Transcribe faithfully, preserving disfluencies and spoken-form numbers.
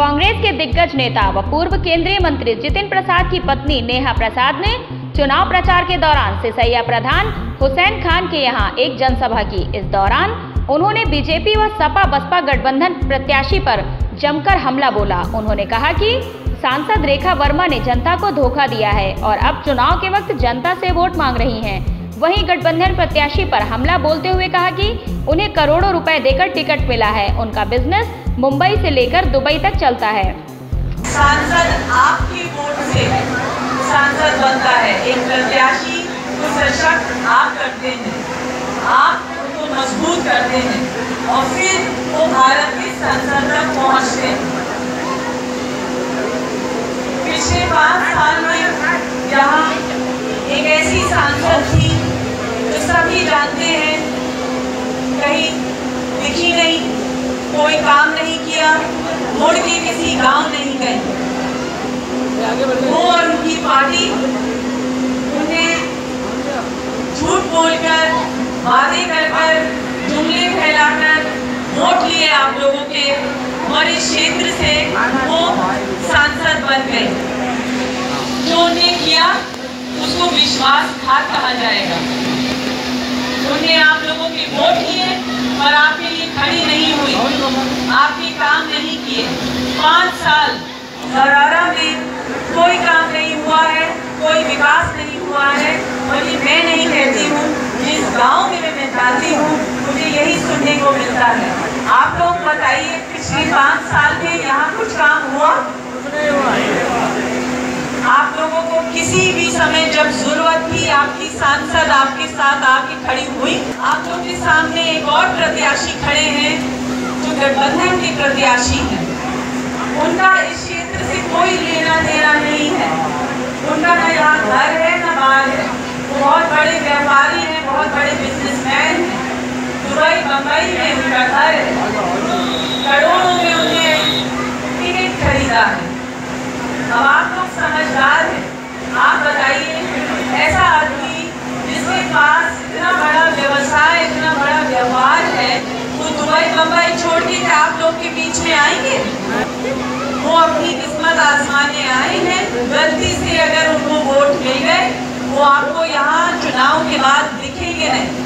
कांग्रेस के दिग्गज नेता व पूर्व केंद्रीय मंत्री जितिन प्रसाद की पत्नी नेहा प्रसाद ने चुनाव प्रचार के दौरान सिसैया प्रधान हुसैन खान के यहां एक जनसभा की। इस दौरान उन्होंने बीजेपी व सपा बसपा गठबंधन प्रत्याशी पर जमकर हमला बोला। उन्होंने कहा कि सांसद रेखा वर्मा ने जनता को धोखा दिया है और अब चुनाव के वक्त जनता से वोट मांग रही हैं। वहीं गठबंधन प्रत्याशी पर हमला बोलते हुए कहा कि उन्हें करोड़ों रुपए देकर टिकट मिला है, उनका बिजनेस मुंबई से लेकर दुबई तक चलता है। सांसद आपकी वोट से सांसद बनता है, एक प्रत्याशी को सशक्त आप करते हैं, आप उनको मजबूत करते हैं और फिर वो भारत की संसद तक पहुंचते हैं। पिछले पाँच साल में यहाँ एक ऐसी सांसद थी जो सभी जानते हैं, कहीं दिखी नहीं, कोई काम नहीं किया, मुड़ के किसी गांव नहीं गए। वो और उनकी पार्टी उन्हें झूठ बोलकर, वादे कर कर, जुमले फैलाकर वोट लिए आप लोगों के और इस क्षेत्र से वो सांसद बन गए। जो उन्हें किया उसको विश्वासघात कहा जाएगा। उन्हें आप लोगों के वोट लिए और आपके लिए खड़ी नहीं हुई, आपके काम नहीं किए। पाँच साल धरारा में कोई काम नहीं हुआ है, कोई विकास नहीं हुआ है और ये मैं नहीं कहती हूँ, जिस गांव में मैं जाती हूँ मुझे यही सुनने को मिलता है। आप लोग बताइए, पिछले पाँच साल में यहाँ कुछ काम हुआ? आप लोगों को किसी भी समय जब जरूरत थी आपकी सांसद आपके साथ आके खड़ी हुई? आप लोग के सामने एक और प्रत्याशी खड़े हैं जो गठबंधन के प्रत्याशी हैं। उनका इस क्षेत्र से कोई लेना देना नहीं है, उनका न यहाँ घर है न बाहर है। वो बहुत बड़े व्यापारी हैं, बहुत बड़े बिजनेसमैन हैं। दुबई बम्बई में उनका घर है, करोड़ों में उन्हें टिकट खरीदा है। अब आप लोग समझदार हैं, आप बताइए, ऐसा आदमी जिसके पास इतना बड़ा व्यवसाय, इतना बड़ा व्यवहार है, वो दुबई बम्बई छोड़ के आप लोग के बीच में आएंगे? वो अपनी किस्मत आजमाने आए हैं। गलती से अगर उनको वोट मिल गए, वो आपको यहाँ चुनाव के बाद दिखेंगे नहीं।